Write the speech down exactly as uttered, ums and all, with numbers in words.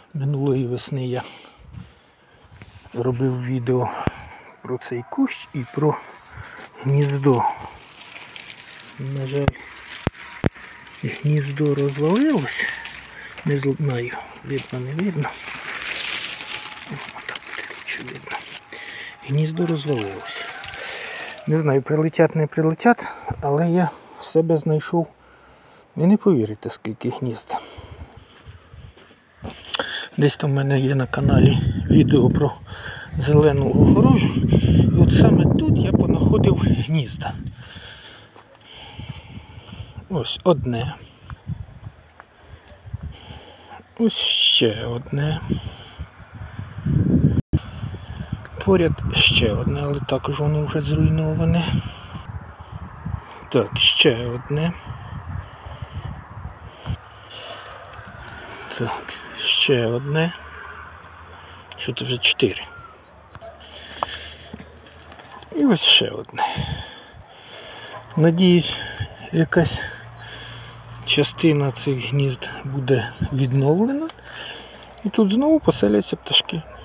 Минулої весни я робив відео про цей кущ і про гніздо. На жаль, гніздо розвалилось. Не знаю, видно, не видно. Отак лучше видно. Гніздо розвалилось. Не знаю, прилетять, не прилетять, але я в себе знайшов, ви не повірите, скільки гнізд. Десь там в мене є на каналі відео про зелену огорожу. І от саме тут я понаходив гнізда. Ось одне. Ось ще одне. Поряд ще одне, але також воно вже зруйноване. Так, ще одне. Так, ще одне. Що це вже чотири. І ось ще одне. Надіюсь, якась частина цих гнізд буде відновлена. І тут знову поселяться пташки.